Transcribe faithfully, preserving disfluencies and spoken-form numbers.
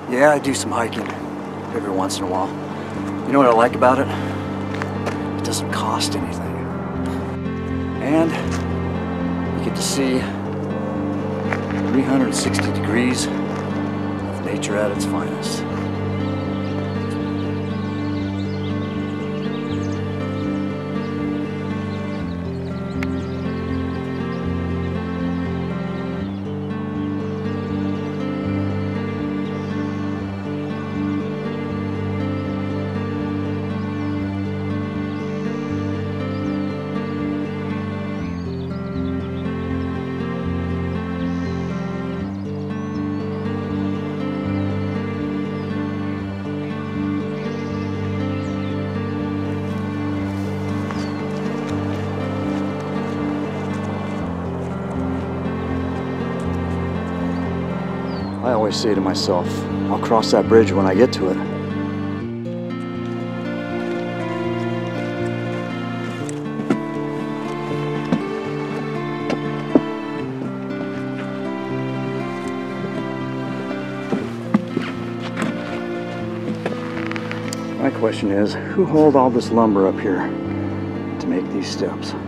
Yeah, I do some hiking every once in a while. You know what I like about it? It doesn't cost anything. And you get to see three hundred sixty degrees of nature at its finest. I always say to myself, I'll cross that bridge when I get to it. My question is, who hauled all this lumber up here to make these steps?